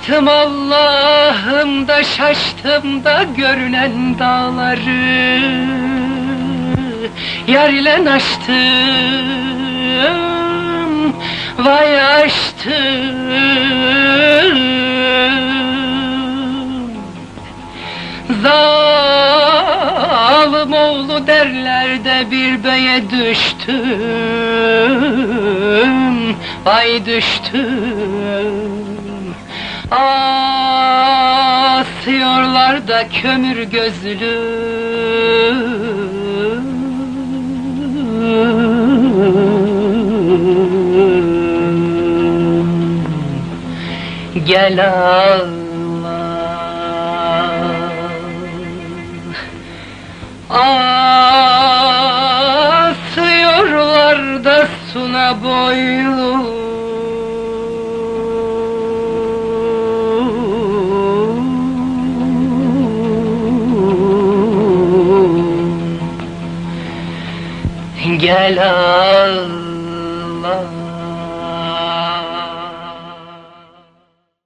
Baktım Allah'ım da şaştım da görünen dağları yar ile aştım, vay aştım. Zalim oğlu derler de bir beye düştüm, vay düştüm. Asıyorlar da kömür gözlüm. Gel ağla, asıyorlar da suna boylu. Gel ağla.